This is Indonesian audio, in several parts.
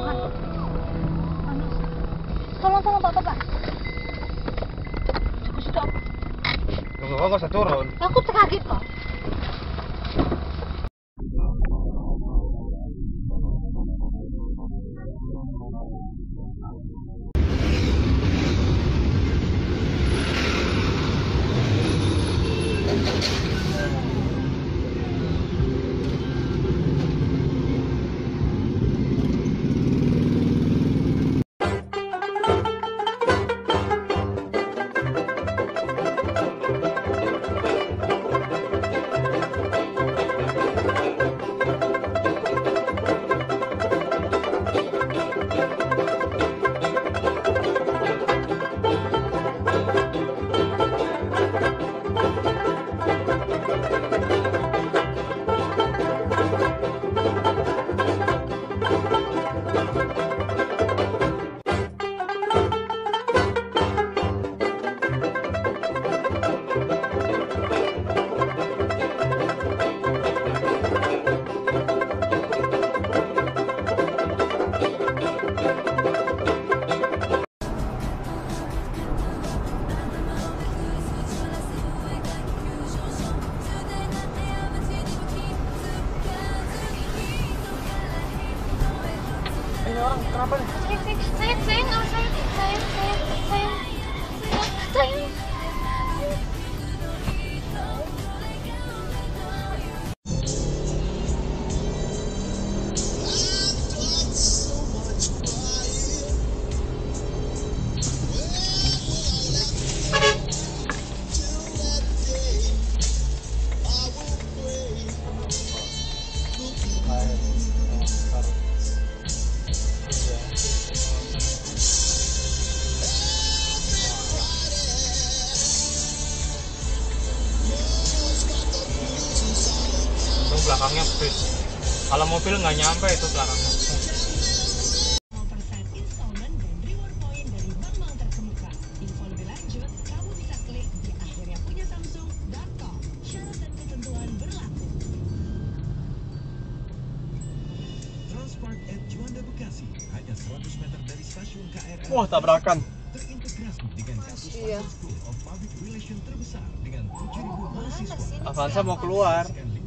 Panas. Tolong Pak. Cukup. Nggak usah turun. Aku kaget Pak. Ini orang kenapa nih? Sayang. Belakangnya speed. Kalau mobil nggak nyampe itu belakangnya. Wah, tabrakan. Iya. Avanza mau keluar.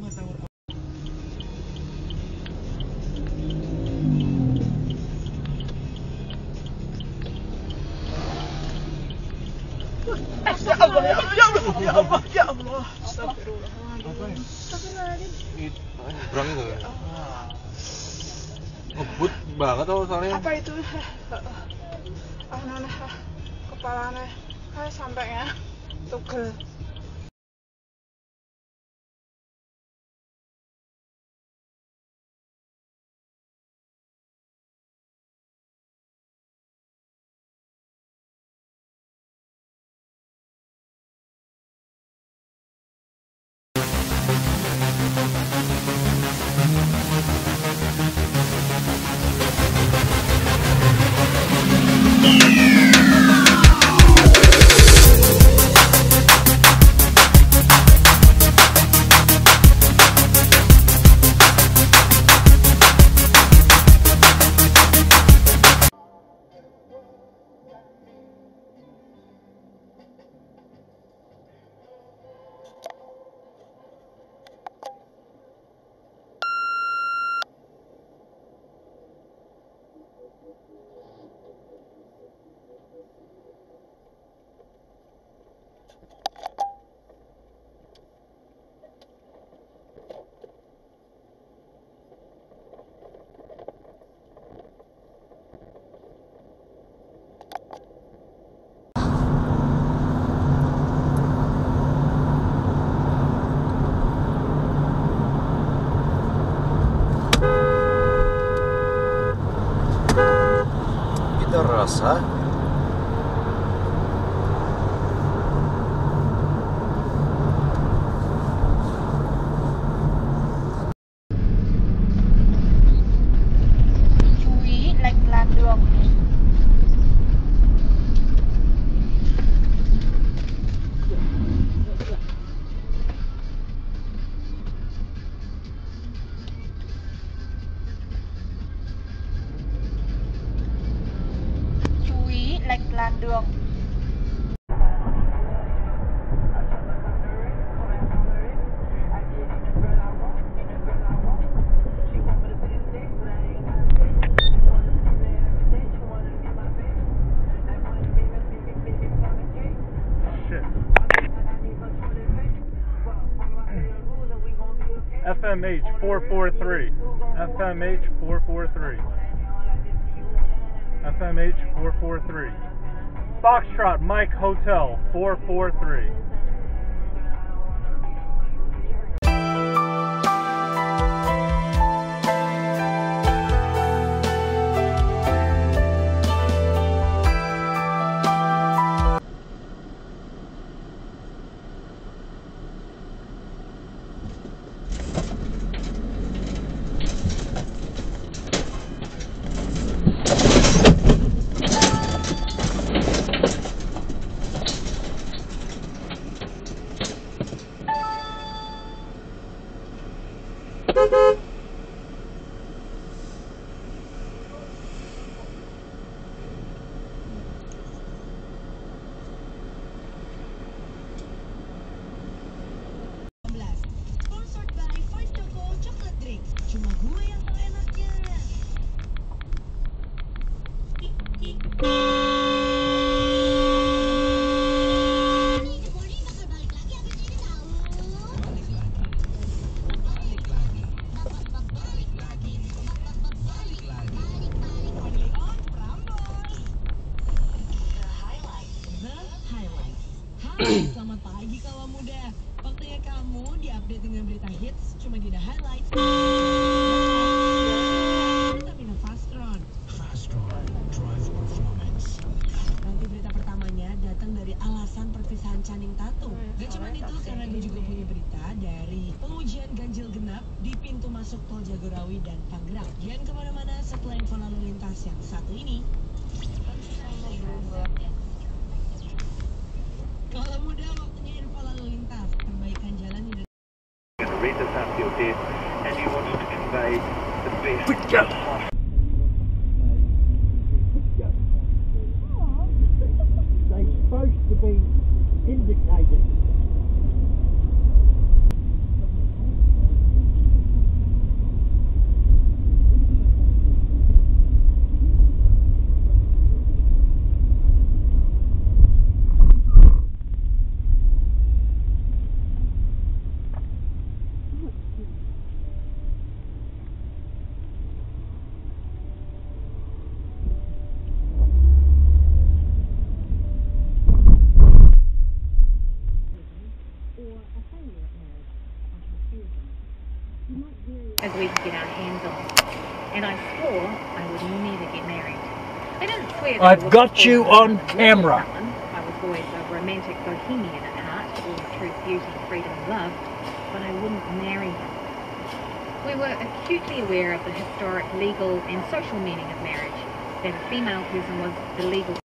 Ya Allah. Astagfirullahaladzim. Berang itu ya? Ngebut banget tuh soalnya. Apa itu? Kepalanya sampai ya tugel. Rasa Cuy, like pelan doang. like Landung. FMH 443. FMH 443. FMH 443. Foxtrot Mike Hotel 443. Cuma gue yang tahu enaknya. Hai, selamat pagi kawan muda. Waktunya kamu diupdate dengan berita hits cuma di The Highlight. Vitamina Fastron. Fastron, drive performance. Nanti berita pertamanya datang dari alasan perpisahan Channing Tatum. Gak cuma itu, karena gue juga punya berita dari pengujian ganjil genap di pintu masuk tol Jagorawi dan Tangerang. Jangan kemana-mana setelah info lalu lintas yang satu ini. Kalau muda, waktunya info lalu lintas. Perbaikan jalan di Read the tap your did, and he wants to convey the best. They're supposed to be indicated. as we could get our hands on. And I swore I would never get married. I didn't swear that I've got you on camera. I was always a romantic bohemian at heart, all truth, beauty, freedom and love, but I wouldn't marry him. We were acutely aware of the historic, legal and social meaning of marriage, that a female person was the legal